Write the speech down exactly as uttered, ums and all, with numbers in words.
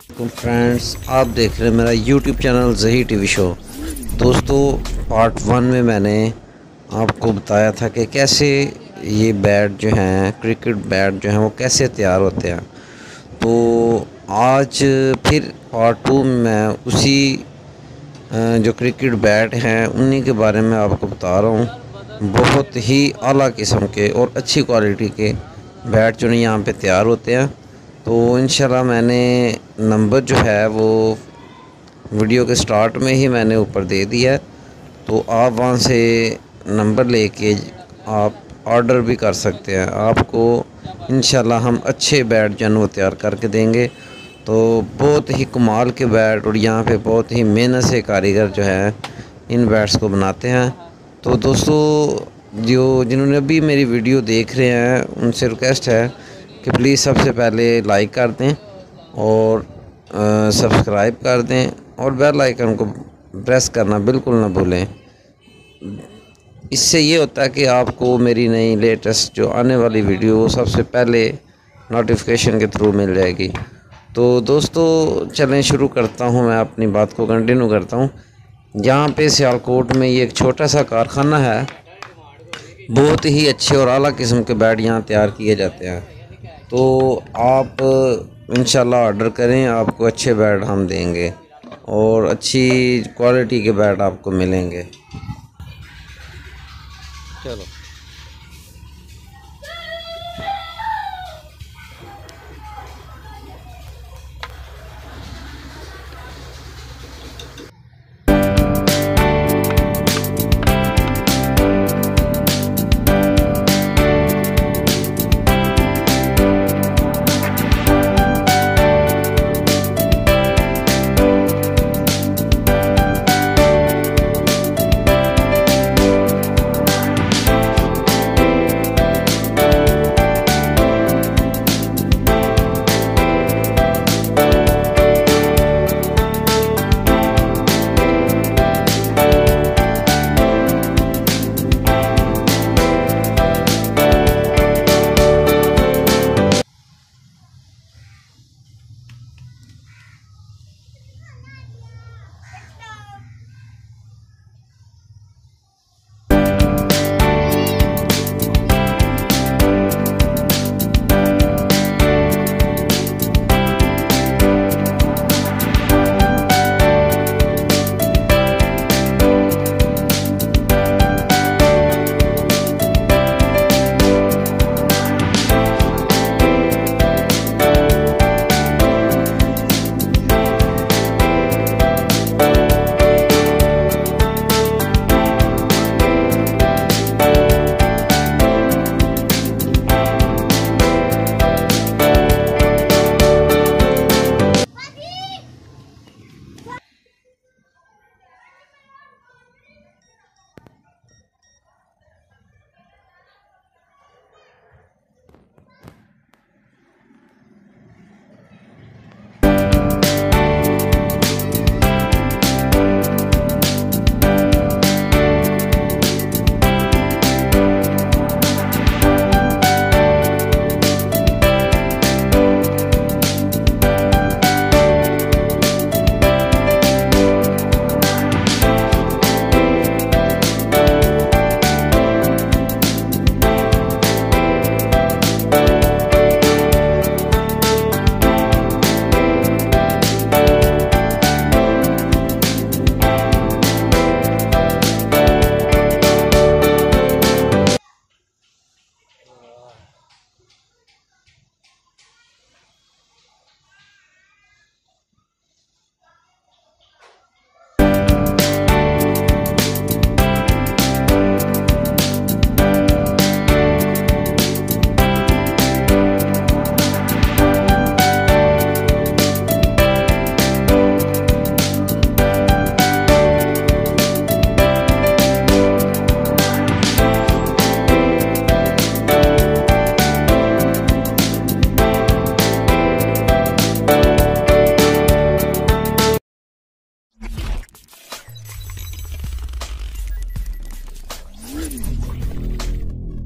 तो फ्रेंड्स, आप देख रहे हैं मेरा YouTube channel Zaheer TV show. दोस्तों, पार्ट वन में मैंने आपको बताया था कि कैसे ये बैट जो हैं, क्रिकेट बैट जो हैं, वो कैसे तैयार होते हैं। तो आज फिर पार्ट टू में मैं उसी जो क्रिकेट बैट हैं उन्हीं के बारे में आपको बता रहा हूँ। बहुत ही आला किस्म के और अच्छी क्वालिटी के बैट जो यहाँ पे तैयार होते हैं। तो इंशाल्लाह मैंने नंबर जो है वो वीडियो के स्टार्ट में ही मैंने ऊपर दे दिया है, तो आप वहाँ से नंबर लेके आप ऑर्डर भी कर सकते हैं। आपको इंशाल्लाह हम अच्छे बैट जो है वो तैयार करके देंगे। तो बहुत ही कमाल के बैट, और यहाँ पे बहुत ही मेहनत से कारीगर जो है इन बैट्स को बनाते हैं। तो दोस्तों, जो जिन्होंने अभी मेरी वीडियो देख रहे हैं उनसे रिक्वेस्ट है कि प्लीज़ सबसे पहले लाइक कर दें और सब्सक्राइब कर दें और बेल आइकन को प्रेस करना बिल्कुल ना भूलें। इससे ये होता है कि आपको मेरी नई लेटेस्ट जो आने वाली वीडियो वो सबसे पहले नोटिफिकेशन के थ्रू मिल जाएगी। तो दोस्तों, चलें शुरू करता हूँ, मैं अपनी बात को कंटिन्यू करता हूँ। यहाँ पे सियालकोट में ये एक छोटा सा कारखाना है। बहुत ही अच्छे और आला किस्म के बैट यहाँ तैयार किए जाते हैं। तो आप इंशाल्लाह ऑर्डर करें, आपको अच्छे बैट हम देंगे और अच्छी क्वालिटी के बैट आपको मिलेंगे। चलो।